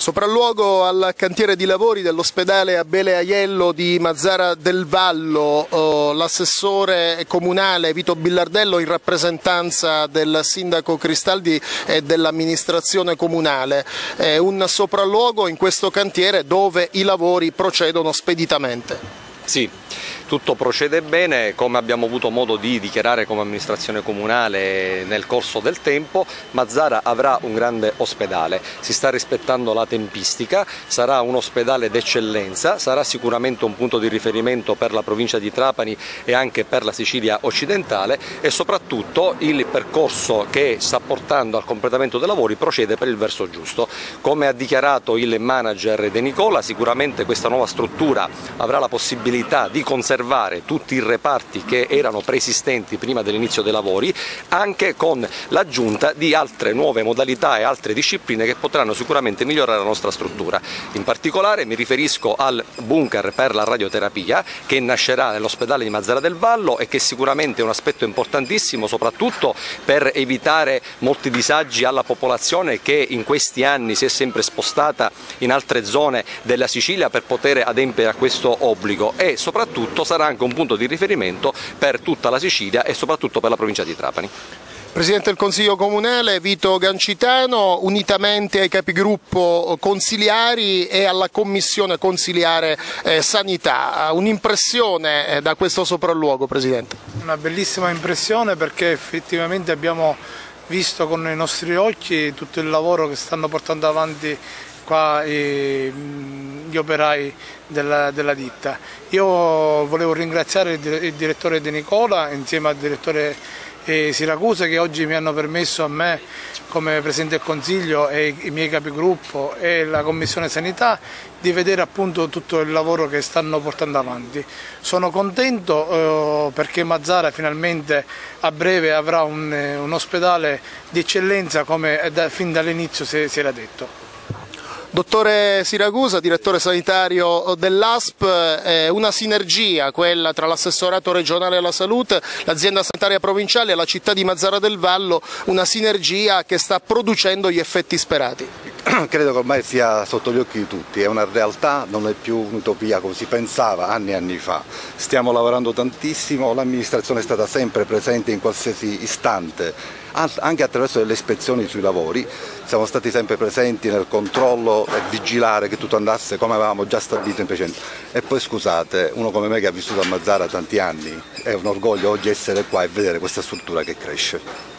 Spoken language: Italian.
Sopralluogo al cantiere di lavori dell'ospedale Abele Aiello di Mazara del Vallo, l'assessore comunale Vito Billardello in rappresentanza del sindaco Cristaldi e dell'amministrazione comunale. È un sopralluogo in questo cantiere dove i lavori procedono speditamente. Sì, tutto procede bene, come abbiamo avuto modo di dichiarare come amministrazione comunale nel corso del tempo. Mazara avrà un grande ospedale, si sta rispettando la tempistica, sarà un ospedale d'eccellenza, sarà sicuramente un punto di riferimento per la provincia di Trapani e anche per la Sicilia occidentale, e soprattutto il percorso che sta portando al completamento dei lavori procede per il verso giusto. Come ha dichiarato il manager De Nicola, sicuramente questa nuova struttura avrà la possibilità di conservare tutti i reparti che erano preesistenti prima dell'inizio dei lavori, anche con l'aggiunta di altre nuove modalità e altre discipline che potranno sicuramente migliorare la nostra struttura. In particolare mi riferisco al bunker per la radioterapia che nascerà nell'ospedale di Mazara del Vallo e che sicuramente è un aspetto importantissimo, soprattutto per evitare molti disagi alla popolazione che in questi anni si è sempre spostata in altre zone della Sicilia per poter adempiere a questo obbligo, e soprattutto sarà anche un punto di riferimento per tutta la Sicilia e soprattutto per la provincia di Trapani. Presidente del Consiglio Comunale Vito Gancitano, unitamente ai capigruppo consiliari e alla Commissione consiliare Sanità, un'impressione da questo sopralluogo, Presidente? Una bellissima impressione, perché effettivamente abbiamo visto con i nostri occhi tutto il lavoro che stanno portando avanti qua gli operai della ditta. Io volevo ringraziare il direttore De Nicola insieme al direttore Siracusa, che oggi mi hanno permesso a me come Presidente del Consiglio e i miei capigruppo e la Commissione Sanità di vedere appunto tutto il lavoro che stanno portando avanti. Sono contento perché Mazara finalmente a breve avrà un ospedale di eccellenza, come fin dall'inizio si era detto. Dottore Siracusa, direttore sanitario dell'ASP, una sinergia quella tra l'assessorato regionale alla salute, l'azienda sanitaria provinciale e la città di Mazara del Vallo, una sinergia che sta producendo gli effetti sperati. Credo che ormai sia sotto gli occhi di tutti, è una realtà, non è più un'utopia come si pensava anni e anni fa. Stiamo lavorando tantissimo, l'amministrazione è stata sempre presente in qualsiasi istante, anche attraverso delle ispezioni sui lavori. Siamo stati sempre presenti nel controllo e vigilare che tutto andasse come avevamo già stabilito in precedenza. E poi scusate, uno come me che ha vissuto a Mazara tanti anni, è un orgoglio oggi essere qua e vedere questa struttura che cresce.